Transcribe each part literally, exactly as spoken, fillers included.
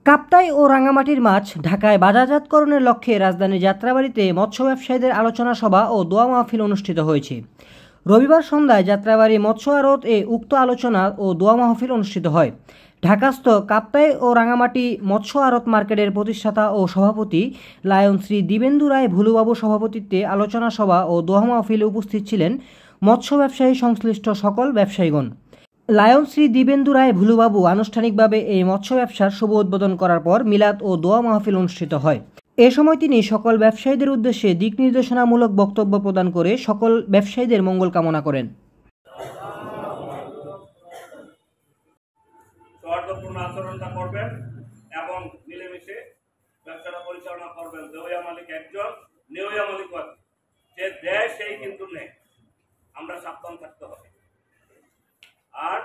কাপ্তাই ও রাঙামাটির মাছ ঢাকায় বাজারজাতকরণের লক্ষ্যে রাজধানীর যাত্রাবাড়িতে মৎস্য ব্যবসায়ীদের আলোচনা সভা ও দোয়া মাহফিল অনুষ্ঠিত হয়েছে। রবিবার সন্ধ্যায় যাত্রাবাড়ি মৎস্য আড়ত এ উক্ত আলোচনা ও দোয়া মাহফিল অনুষ্ঠিত হয়। ঢাকাস্থ কাপ্তাই ও রাঙামাটি মৎস্য আড়ত মার্কেটের প্রতিষ্ঠাতা ও সভাপতি লায়ন শ্রী দিবেন্দু রায় ভুলুবাবুর সভাপতিত্বে আলোচনা সভা ও দোয়া মাহফিলে উপস্থিত ছিলেন মৎস্য ব্যবসায়ী সংশ্লিষ্ট সকল ব্যবসায়ীগণ। লায়ন শ্রী দিবেন্দু রায় ভুলুবাবু আনুষ্ঠানিকভাবে এই মৎস্য ব্যবসার শুভ উদ্বোধন করার পর মিলাদ ও দোয়া মাহফিল অনুষ্ঠিত হয়। এ সময় তিনি সকল ব্যবসায়ীদের উদ্দেশ্যে দিক নির্দেশনামূলক বক্তব্য প্রদান করে সকল ব্যবসায়ীদের মঙ্গল কামনা করেন। সৌহার্দ্যপূর্ণ আচরণটা করবেন এবং মিলেমিশে ব্যবসাটা পরিচালনা করবেন। দেওয়া মালিক একজন, নেওয়া মালিক যে দেয় সেই কিন্তু নেই, আমরা সাবধান থাকতে হবে। আর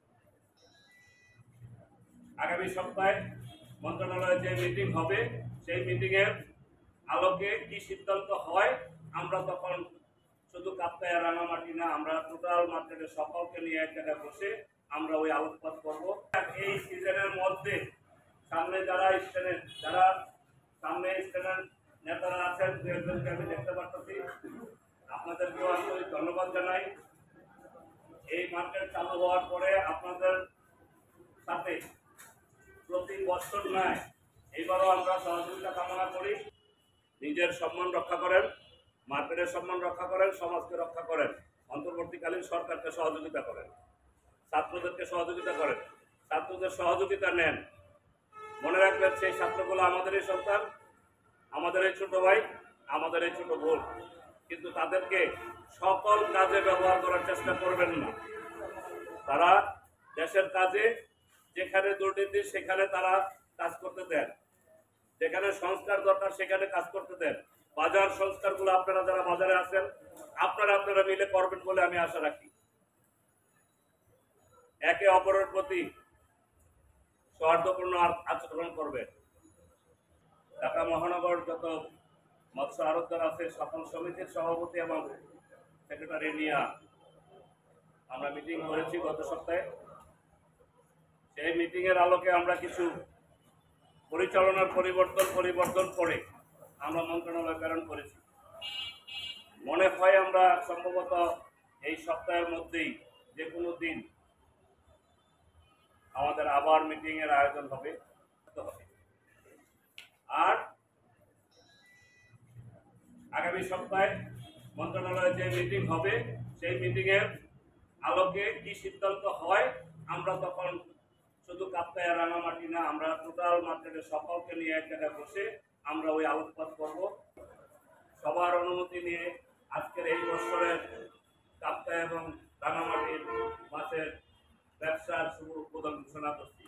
আগামী সপ্তাহে মন্ত্রণালয়ে যে মিটিং হবে সেই মিটিংয়ের আলোকে কি সিদ্ধান্ত হয় আমরা তখন শুধু কাপ্তাই আর রাঙামাটি না, আমরা টোটাল মার্কেটের সকলকে নিয়ে এক জায়গায় বসে আমরা ওই আলোকপাত করবো। এই সিজনের মধ্যে সামনে যারা স্টেনের যারা সামনে স্টেনের নেতারা আছেন দু একজনকে আমি দেখতে পাচ্ছি, আপনাদেরকেও আন্তরিক ধন্যবাদ জানাই। এই মার্কেট চালু হওয়ার পরে আপনাদের সাথে প্রতি বছর নয় এইবারও আমরা সহযোগিতা কামনা করি। নিজের সম্মান রক্ষা করেন, মার্কেটের সম্মান রক্ষা করেন, সমাজকে রক্ষা করেন, অন্তর্বর্তীকালীন সরকারকে সহযোগিতা করেন, ছাত্রদেরকে সহযোগিতা করেন, ছাত্রদের সহযোগিতা নেন। মনে রাখবেন সেই ছাত্রগুলো আমাদেরই সন্তান, আমাদের এই ছোট ভাই, আমাদের এই ছোট বোন, কিন্তু তাদেরকে সকল কাজে ব্যবহার করার চেষ্টা করবেন না। তারা দেশের কাজে যেখানে দুর্নীতি সেখানে তারা কাজ করতে দেন, যেখানে সংস্কার দরকার সেখানে কাজ করতে দেন। বাজার সংস্কারগুলো আপনারা যারা বাজারে আছেন আপনারা আপনারা মিলে করবেন বলে আমি আশা রাখি। একে অপরের প্রতি সৌহার্দ্যপূর্ণ আচরণ করবেন। ঢাকা মহানগর যত মৎস্য আড়তদার আছে সকল সমিতির সভাপতি এবং সেক্রেটারি নিয়ে আমরা মিটিং করেছি গত সপ্তাহে। সেই মিটিং এর আলোকে আমরা কিছু পরিচালনার পরিবর্তন পরিবর্তন করে আমরা মন্ত্রণালয় প্রেরণ করেছি। মনে হয় আমরা সম্ভবত এই সপ্তাহের মধ্যেই যে কোনো দিন আমাদের আবার মিটিং এর আয়োজন হবে। আর আগামী সপ্তাহে মন্ত্রণালয়ে যে মিটিং হবে সেই মিটিং এর আলোকে কি সিদ্ধান্ত হয় আমরা তখন শুধু কাপ্তাই আর রাঙামাটি না, আমরা টোটাল মার্কেটের সকলকে নিয়ে এক জায়গায় বসে আমরা ওই আলোকপাত করব। সবার অনুমতি নিয়ে আজকের এই বছরের কাপ্তাই এবং রাঙামাটির মাছের ব্যবসার শুভ উদ্বোধন ঘোষণা করছি।